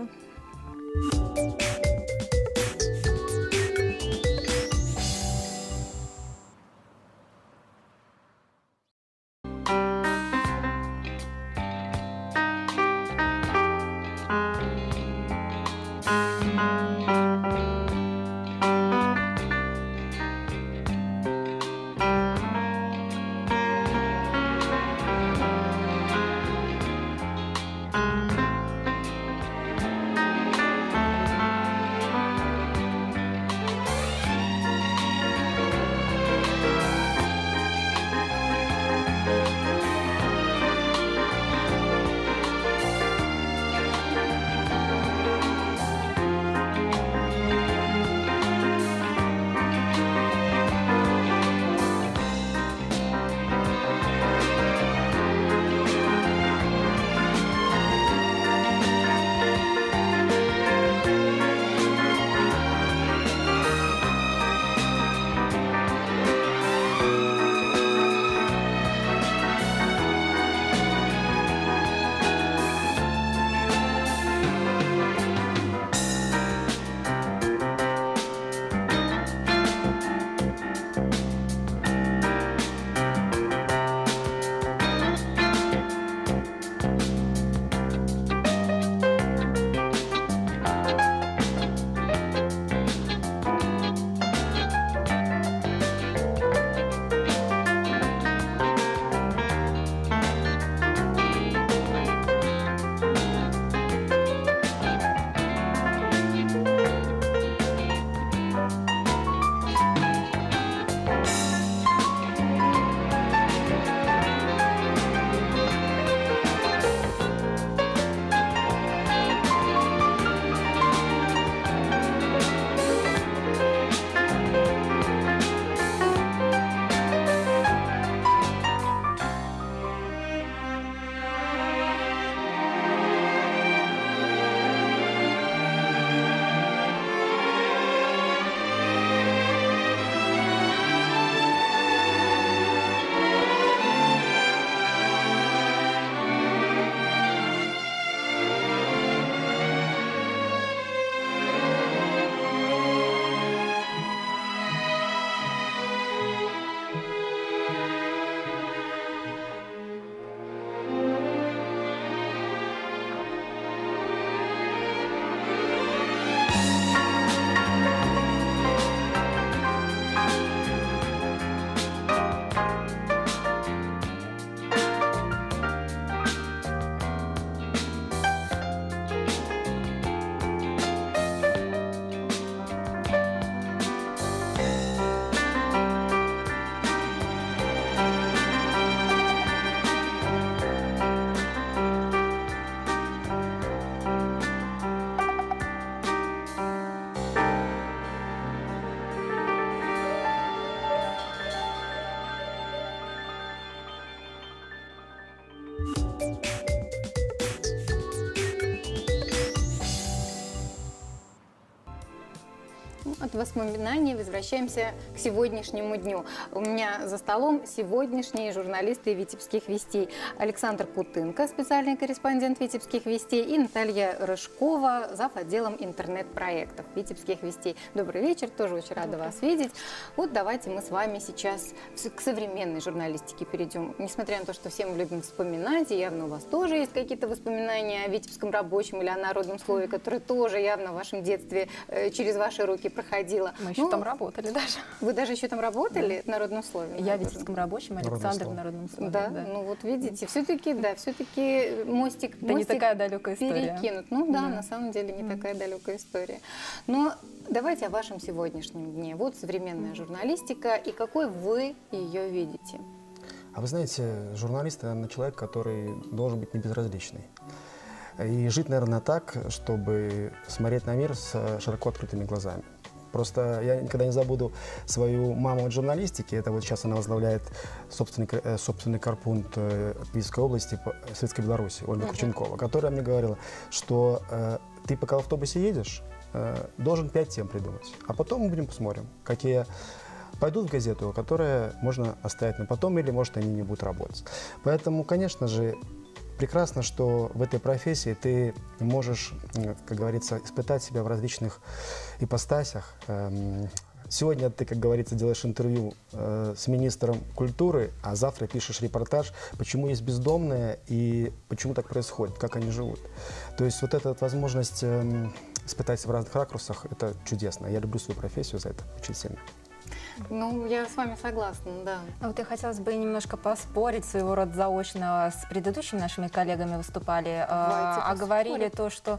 от воспоминаний возвращаемся к сегодняшнему дню. У меня за столом сегодняшние журналисты «Витебских вестей». Александр Кутынко, специальный корреспондент «Витебских вестей», и Наталья Рыжкова, зав. Отделом интернет-проектов «Витебских вестей». Добрый вечер, тоже очень рада вас видеть. Вот давайте мы с вами сейчас к современной журналистике перейдем. Несмотря на то, что все мы любим вспоминать, и явно у вас тоже есть какие-то воспоминания о Витебском рабочем или о народном слове, которое тоже явно в вашем детстве через ваши руки проходило. Мы еще там работали даже. Вы даже еще там работали в народном слове? Я в Витебском рабочем, Александр в народном слове. Да? Ну вот видите, все-таки мостик это не такая далекая история. Перекинут. Ну да, на самом деле не такая далекая история. Но давайте о вашем сегодняшнем дне. Вот современная журналистика, и какой вы ее видите? А вы знаете, журналист, наверное, человек, который должен быть небезразличный. И жить, наверное, так, чтобы смотреть на мир с широко открытыми глазами. Просто я никогда не забуду свою маму от журналистики. Это вот сейчас она возглавляет собственный корпункт Витебской области, Советской Беларуси, Ольга Курченкова, которая мне говорила, что ты пока в автобусе едешь, должен 5 тем придумать. А потом мы будем посмотрим, какие пойдут в газету, которые можно оставить на потом, или, может, они не будут работать. Поэтому, конечно же, прекрасно, что в этой профессии ты можешь, как говорится, испытать себя в различных ипостасях. Сегодня ты, как говорится, делаешь интервью с министром культуры, а завтра пишешь репортаж, почему есть бездомные и почему так происходит, как они живут. То есть вот эта возможность испытать в разных ракурсах, это чудесно. Я люблю свою профессию за это очень сильно. Ну, я с вами согласна, да. Вот я хотелось бы немножко поспорить, своего рода заочно, с предыдущими нашими коллегами выступали, говорили то, что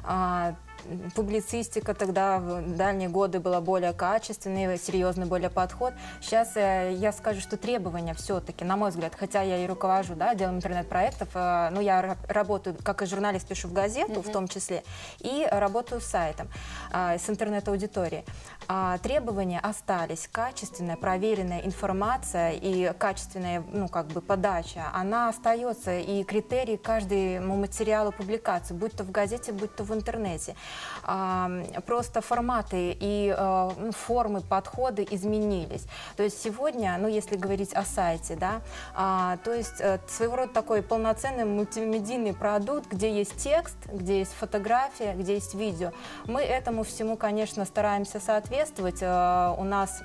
публицистика тогда в дальние годы была более качественной, серьезный более подход. Сейчас я скажу, что требования все-таки, на мой взгляд, хотя я и руковожу отделом интернет-проектов, но я работаю, как и журналист, пишу в газету, в том числе, и работаю с сайтом, с интернет-аудиторией. Требования остались, качественная, проверенная информация и качественная, подача, она остается, и критерии каждому материалу публикации, будь то в газете, будь то в интернете. Просто форматы и формы, подходы изменились. То есть сегодня, если говорить о сайте, да, то есть своего рода такой полноценный мультимедийный продукт, где есть текст, где есть фотография, где есть видео. Мы этому всему, конечно, стараемся соответствовать. У нас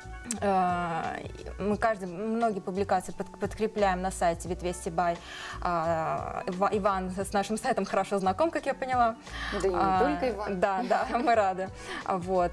многие публикации подкрепляем на сайте Витвести Бай. Иван с нашим сайтом хорошо знаком, как я поняла. Да и не только Иван. Да, мы рады. Вот.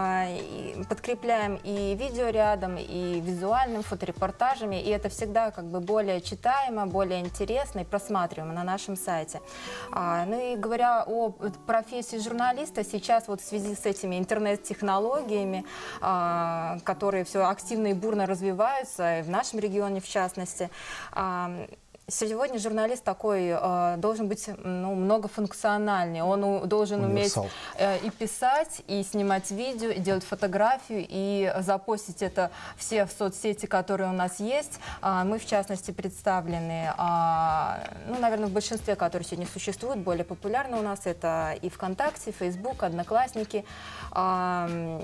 Подкрепляем и видео рядом, и визуальным, фоторепортажами, и это всегда более читаемо, более интересно и просматриваемо на нашем сайте. Ну и говоря о профессии журналиста, сейчас вот в связи с этими интернет-технологиями, которые все активно и бурно развиваются, и в нашем регионе в частности. Сегодня журналист такой должен быть многофункциональный. Он должен уметь и писать, и снимать видео, и делать фотографию, и запостить это все в соцсети, которые у нас есть. Мы, в частности, представлены, наверное, в большинстве, которые сегодня существуют, более популярны у нас. Это и ВКонтакте, Фейсбук, Одноклассники, в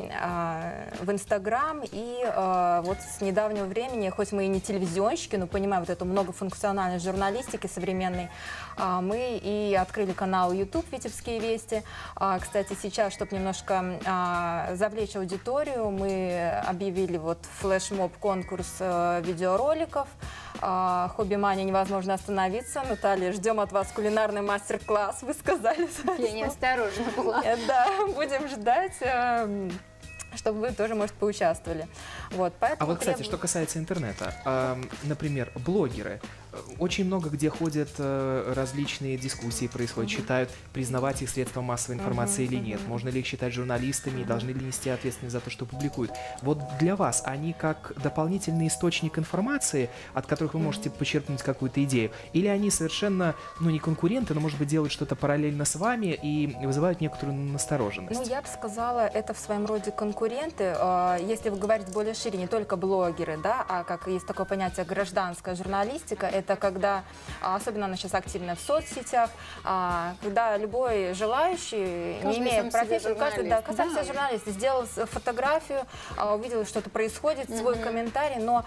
Инстаграм. И вот с недавнего времени, хоть мы и не телевизионщики, но понимаем вот эту многофункциональность журналистики современной, мы и открыли канал YouTube «Витебские вести». Кстати, сейчас, чтобы немножко завлечь аудиторию, мы объявили флешмоб конкурс видеороликов. Хобби-мания невозможно остановиться. Наталья, ждем от вас кулинарный мастер-класс, вы сказали. Я неосторожна была. Да, будем ждать, чтобы вы тоже, может, поучаствовали. Поэтому кстати, что касается интернета, например, блогеры. Очень много где ходят различные дискуссии происходят, считают, признавать их средством массовой информации или нет, можно ли их считать журналистами, должны ли нести ответственность за то, что публикуют. Вот для вас они как дополнительный источник информации, от которых вы можете почерпнуть какую-то идею, или они совершенно, не конкуренты, но, может быть, делают что-то параллельно с вами и вызывают некоторую настороженность? Я бы сказала, это в своем роде конкуренты. Если вы говорите более шире, не только блогеры, да, а как есть такое понятие гражданская журналистика, это когда, особенно она сейчас активна в соцсетях, когда любой желающий, не имея профессии, каждый сам себе журналист, сделал фотографию, увидел, что-то происходит, свой комментарий, но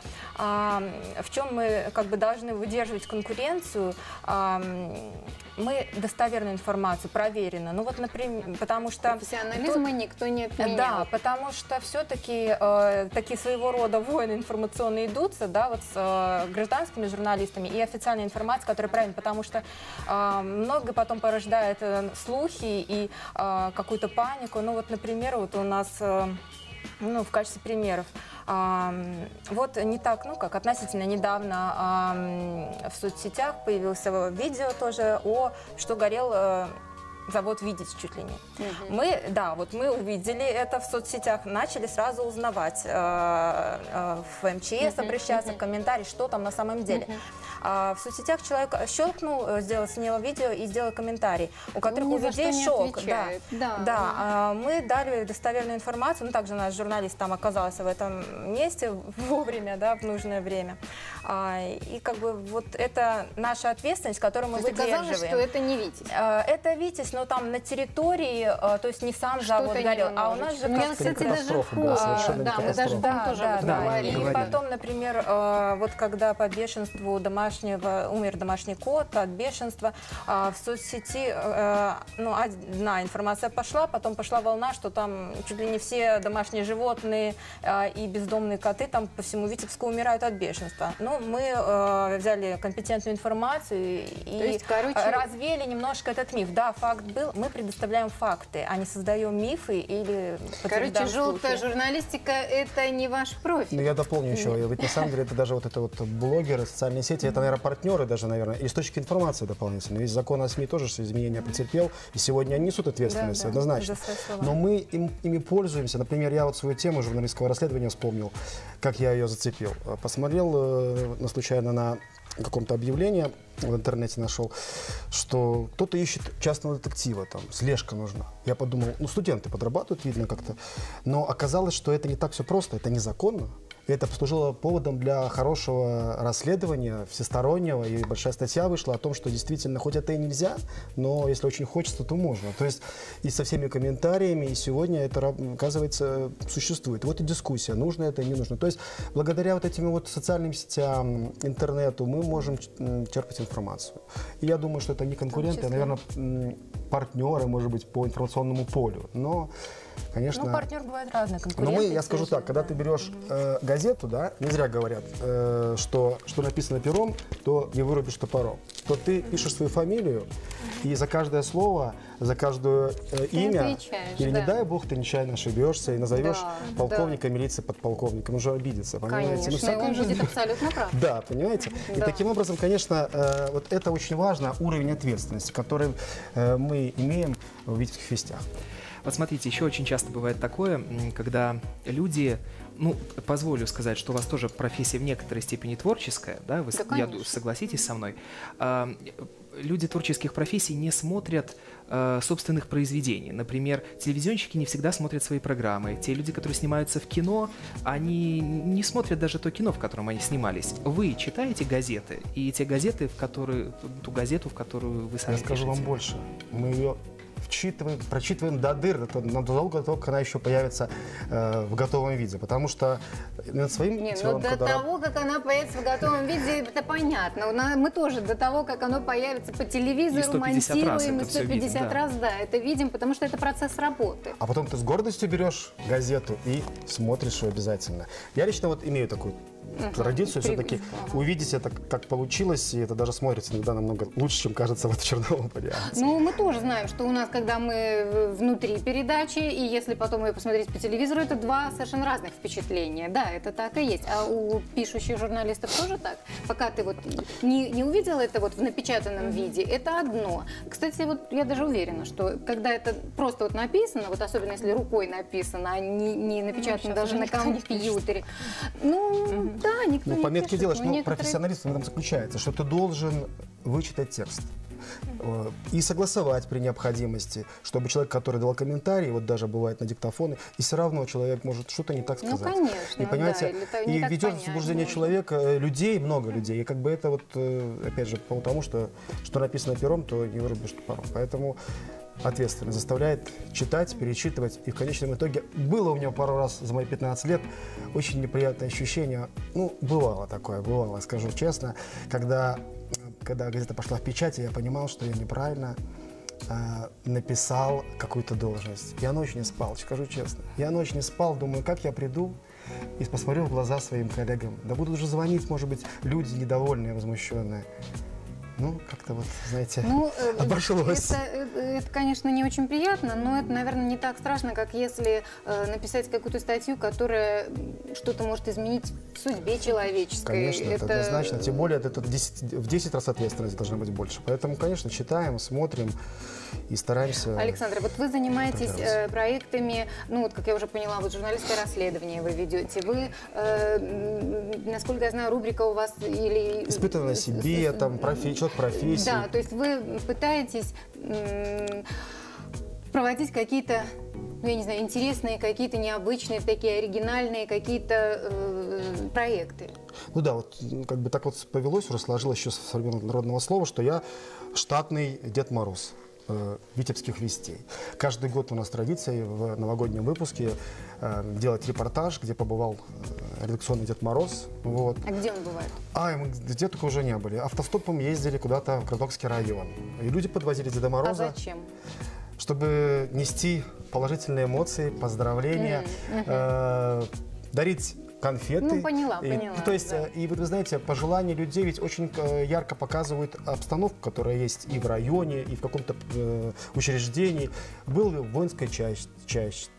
в чем мы как бы должны выдерживать конкуренцию, мы достоверную информацию, проверенную. Ну вот, например, потому что... Профессионализма никто не отменял. Да, потому что все-таки такие своего рода войны информационные идутся, да, вот с гражданскими журналистами и официальной информацией, которая правильно, потому что многое потом порождает слухи и какую-то панику. Ну вот, например, вот у нас... Ну, в качестве примеров. Вот не так, ну как, относительно недавно в соцсетях появилось видео тоже что горел завод «Видеть» чуть ли не. Мы увидели это в соцсетях, начали сразу узнавать, в МЧС обращаться, в комментарии, что там на самом деле. В соцсетях человек щелкнул, снял видео и сделал комментарий, у которых у людей шок. Мы дали достоверную информацию, ну также наш журналист там оказался в этом месте вовремя, да, в нужное время. И как бы вот это наша ответственность, которую мы выдерживаем. Оказалось, что это не «Витязь». Это «Витязь», но там на территории, то есть не сам завод горел, а у нас же... Я, кстати, даже мы даже там тоже говорили. И потом, например, вот когда по бешенству умер домашний кот от бешенства, в соцсети одна информация пошла, потом пошла волна, что там чуть ли не все домашние животные и бездомные коты там по всему Витебску умирают от бешенства. Ну, мы взяли компетентную информацию и развеяли немножко этот миф. Да, факт был, мы предоставляем факты, а не создаем мифы или подтверждаем слухи. Желтая журналистика – это не ваш профиль. Ну, я дополню еще. Ведь на самом деле это даже вот блогеры, социальные сети, это, наверное, партнеры даже, наверное, источники информации дополнительные. Ведь закон о СМИ тоже изменения претерпел, и сегодня они несут ответственность, однозначно. Но мы ими пользуемся. Например, я вот свою тему журналистского расследования вспомнил, как я ее зацепил. Посмотрел случайно на каком-то объявлении, в интернете нашел, что кто-то ищет частного детектива, там, слежка нужна. Я подумал, студенты подрабатывают, видно как-то. Но оказалось, что это не так все просто, это незаконно. И это послужило поводом для хорошего расследования, всестороннего, и большая статья вышла о том, что действительно, хоть это и нельзя, но если очень хочется, то можно. То есть и со всеми комментариями, и сегодня это, оказывается, существует. Вот и дискуссия, нужно это, не нужно. То есть благодаря вот этим вот социальным сетям, интернету мы можем черпать информацию. И я думаю, что это не конкуренты, а, наверное, партнеры, может быть, по информационному полю. Но, конечно... Ну, партнер бывает разный, конкуренты. Но я скажу так, когда ты берешь газету, да, не зря говорят, что написано пером, то не вырубишь топором. То ты пишешь свою фамилию, и за каждое слово, за каждое имя, или не дай бог, ты нечаянно ошибешься и назовешь полковника милиции подполковником, он же обидится, понимаете? Конечно, он будет абсолютно прав. Да, понимаете? И таким образом, конечно, вот это очень важно, уровень ответственности, который мы имеем в «Витебских вестях». Вот смотрите, еще очень часто бывает такое, когда люди, позволю сказать, что у вас тоже профессия в некоторой степени творческая, да, вы согласитесь со мной, люди творческих профессий не смотрят собственных произведений. Например, телевизионщики не всегда смотрят свои программы. Те люди, которые снимаются в кино, они не смотрят даже то кино, в котором они снимались. Вы читаете газеты, и те газеты, ту газету, в которую вы сами пишете. Я скажу вам больше. Мы ее прочитываем до дыр, надолго только она еще появится в готовом виде, потому что над своим телом... До того, как она появится в готовом виде, это понятно. Мы тоже до того, как оно появится по телевизору, монтируем, и 150 раз, это видим, потому что это процесс работы. А потом ты с гордостью берешь газету и смотришь ее обязательно. Я лично вот имею такую традицию все-таки увидеть это, как получилось, и это даже смотрится иногда намного лучше, чем кажется в черновом варианте. Ну, мы тоже знаем, что у нас, когда мы внутри передачи, и если потом ее посмотреть по телевизору, это два совершенно разных впечатления. Да, это так и есть. А у пишущих журналистов тоже так? Пока ты вот не увидела это вот в напечатанном виде, это одно. Кстати, вот я даже уверена, что когда это просто вот написано, вот особенно если рукой написано, а не напечатано даже на компьютере, да, никто не пометки пишет, делаешь, профессионализм в этом заключается, что ты должен вычитать текст. и согласовать при необходимости, чтобы человек, который дал комментарий, вот даже бывает на диктофоны, и все равно человек может что-то не так сказать. Ну, конечно, и, понимаете, да, и ведет ведет в заблуждение человека, людей, много людей, и как бы это вот, опять же, потому что написано пером, то не вырубишь топором. Поэтому ответственно заставляет читать, перечитывать. И в конечном итоге было у меня пару раз за мои 15 лет очень неприятное ощущение. Ну, бывало такое, бывало, скажу честно. Когда газета пошла в печать, я понимал, что я неправильно написал какую-то должность. Я ночь не спал, скажу честно. Я ночь не спал, думаю, как я приду и посмотрю в глаза своим коллегам. Да будут уже звонить, может быть, люди недовольные, возмущенные. Ну, как-то вот, знаете, обошлось. Это, конечно, не очень приятно, но это, наверное, не так страшно, как если написать какую-то статью, которая что-то может изменить в судьбе человеческой. Конечно, это однозначно. Тем более, это в 10 раз ответственность должна быть больше. Поэтому, конечно, читаем, смотрим и стараемся... Александр, вот вы занимаетесь проектами, ну, вот, как я уже поняла, вот журналистское расследование вы ведете. Вы, насколько я знаю, рубрика у вас или... Испытывание на себе, там, человек профессии. Да, то есть вы пытаетесь проводить какие-то, ну, я не знаю, интересные, какие-то необычные, такие оригинальные какие-то проекты. Ну да, вот как бы так вот повелось, уже сложилось еще с времен народного слова, что я штатный Дед Мороз Витебских вестей. Каждый год у нас традиция в новогоднем выпуске делать репортаж, где побывал редакционный Дед Мороз. Вот. А где он бывает? Мы где только уже не были. Автостопом ездили куда-то в Кротовский район. И люди подвозили Деда Мороза. А зачем? Чтобы нести положительные эмоции, поздравления, дарить конфеты. Ну, поняла. То есть, да. и вы знаете, пожелания людей ведь очень ярко показывают обстановку, которая есть и в районе, и в каком-то учреждении. Был в воинской части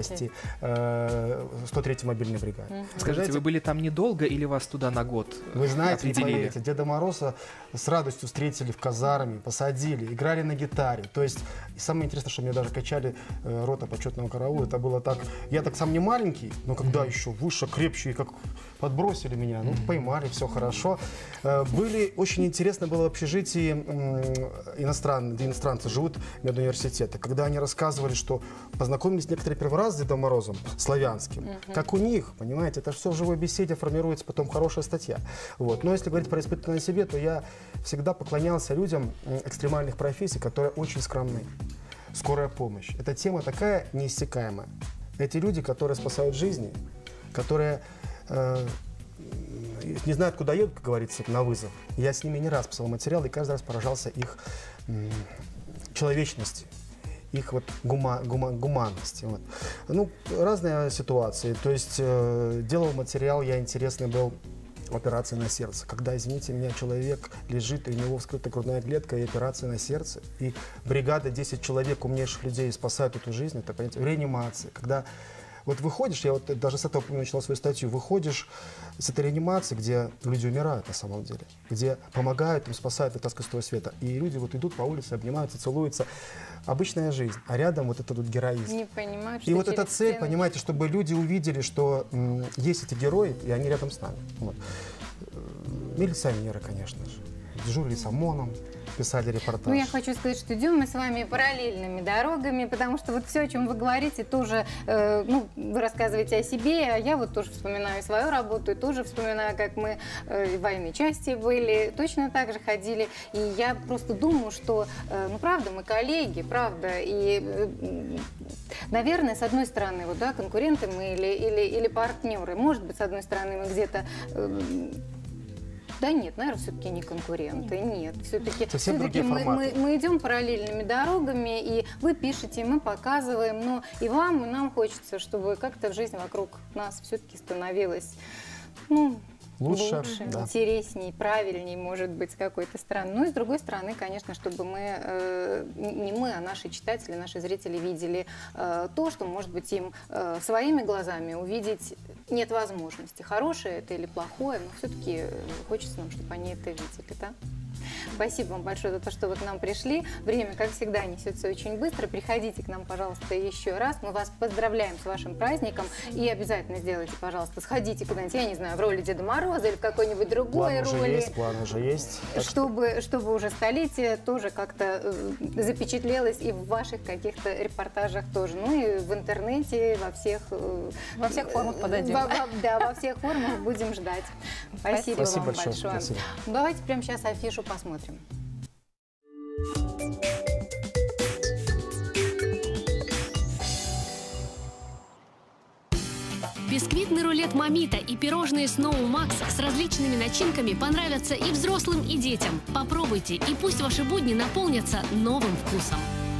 103-й мобильной бригаде. Скажите, вы были там недолго или вас туда на год Вы знаете, не определили? поверите, Деда Мороза с радостью встретили в казарме, посадили, играли на гитаре. То есть, и самое интересное, что мне даже качали рота почетного караула. Это было так... Я так сам не маленький, но когда еще выше, крепче, и как подбросили меня, ну, поймали, все хорошо. Были, очень интересно было в общежитии где иностранцы живут, медуниверситета, когда они рассказывали, что познакомились некоторые первый раз с Дедом Морозом, славянским, как у них, понимаете, это все в живой беседе формируется потом хорошая статья. Вот. Но если говорить про испытание на себе, то я всегда поклонялся людям экстремальных профессий, которые очень скромны. Скорая помощь. Эта тема такая неиссякаемая. Эти люди, которые спасают жизни, которые не знают, куда едут, как говорится, на вызов. Я с ними не раз писал материал и каждый раз поражался их человечности, их вот гуманности. Вот. Ну, разные ситуации. То есть делал материал, я интересный был, операция на сердце. Когда, извините меня, человек лежит, и у него вскрыта грудная клетка, и операция на сердце, и бригада 10 человек, умнейших людей, спасают эту жизнь, это, понимаете, в реанимации. Когда вот выходишь, я вот даже с этого начала свою статью, выходишь с этой реанимации, где люди умирают на самом деле, где помогают им, спасают, вытаскивают с того света. И люди вот идут по улице, обнимаются, целуются. Обычная жизнь, а рядом вот этот вот героизм. Не понимаю, что и вот эта цель, стены... понимаете, чтобы люди увидели, что есть эти герои, и они рядом с нами. Вот. Милиционеры, конечно же, дежурили с ОМОНом, писали репортаж. Ну, я хочу сказать, что идем мы с вами параллельными дорогами, потому что вот все, о чем вы говорите, тоже, ну, вы рассказываете о себе, а я вот тоже вспоминаю свою работу, и тоже вспоминаю, как мы в военной части были, точно так же ходили, и я просто думаю, что, ну, правда, мы коллеги, правда, и, наверное, с одной стороны, вот, да, конкуренты мы или партнеры, может быть, с одной стороны, мы где-то... Да нет, наверное, все-таки не конкуренты, нет. Все-таки мы идем параллельными дорогами, и вы пишете, и мы показываем, но и вам, и нам хочется, чтобы как-то жизнь вокруг нас все-таки становилась, ну, лучше, да, интересней, правильней, может быть, с какой-то стороны. Ну и с другой стороны, конечно, чтобы мы, не мы, а наши читатели, наши зрители видели то, что, может быть, им своими глазами увидеть нет возможности. Хорошее это или плохое, но все-таки хочется нам, чтобы они это видели, да? Спасибо вам большое за то, что вы к нам пришли. Время, как всегда, несется очень быстро. Приходите к нам, пожалуйста, еще раз. Мы вас поздравляем с вашим праздником. И обязательно сделайте, пожалуйста, сходите куда-нибудь, я не знаю, в роли Деда Мороза или в какой-нибудь другой роли. План уже есть. Чтобы уже столетие тоже как-то запечатлелось и в ваших каких-то репортажах тоже. Ну и в интернете, во всех формах подойдем. Да, во всех формах будем ждать. Спасибо вам большое. Спасибо. Давайте прямо сейчас афишу посмотрим. Бисквитный рулет Мамита и пирожные Snow Max с различными начинками понравятся и взрослым, и детям. Попробуйте, и пусть ваши будни наполнятся новым вкусом.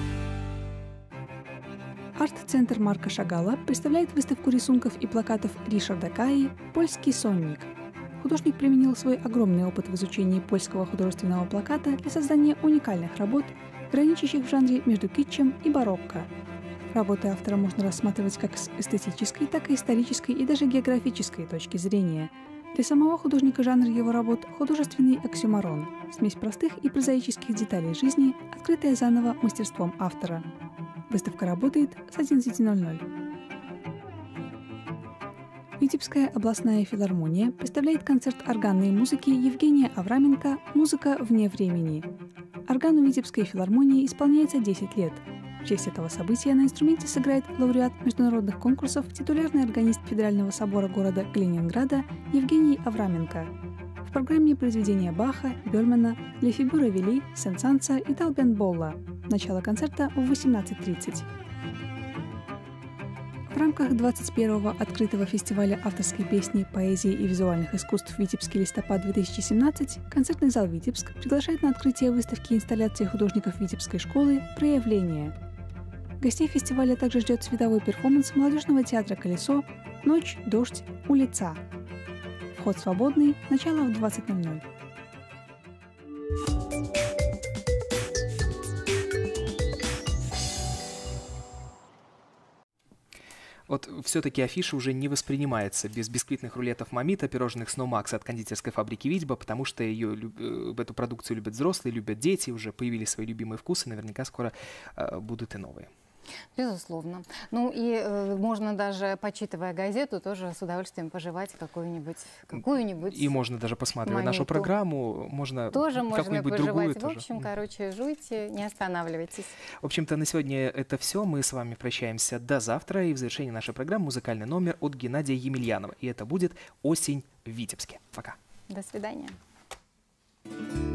Арт-центр Марка Шагала представляет выставку рисунков и плакатов Ришарда Каи «Польский сонник». Художник применил свой огромный опыт в изучении польского художественного плаката для создания уникальных работ, граничащих в жанре между китчем и барокко. Работы автора можно рассматривать как с эстетической, так и исторической и даже географической точки зрения. Для самого художника жанр его работ – художественный оксюморон, смесь простых и прозаических деталей жизни, открытая заново мастерством автора. Выставка работает с 11:00. Витебская областная филармония представляет концерт органной музыки Евгения Авраменко «Музыка вне времени». Органу Витебской филармонии исполняется 10 лет. В честь этого события на инструменте сыграет лауреат международных конкурсов, титулярный органист Федерального собора города Калининграда Евгений Авраменко. В программе произведения Баха, Бёльмана, Лефибюра Вилли, Сен-Санса и Талбен Болла. Начало концерта в 18:30. В рамках 21-го открытого фестиваля авторской песни, поэзии и визуальных искусств «Витебский листопад-2017» концертный зал «Витебск» приглашает на открытие выставки инсталляции художников Витебской школы «Проявление». Гостей фестиваля также ждет световой перформанс молодежного театра «Колесо» «Ночь, дождь, улица». Вход свободный, начало в 20:00. Вот все-таки афиша уже не воспринимается без бисквитных рулетов Мамита, пирожных Snow Max от кондитерской фабрики Витьба, потому что эту продукцию любят взрослые, любят дети, уже появились свои любимые вкусы, наверняка скоро будут и новые. Безусловно. Ну и можно даже, почитывая газету, тоже с удовольствием пожевать какую-нибудь. И можно даже, посматривая нашу программу, можно тоже можно другую. В общем, короче, жуйте, не останавливайтесь. В общем-то, на сегодня это все. Мы с вами прощаемся до завтра. И в завершении нашей программы музыкальный номер от Геннадия Емельянова. И это будет «Осень в Витебске». Пока. До свидания.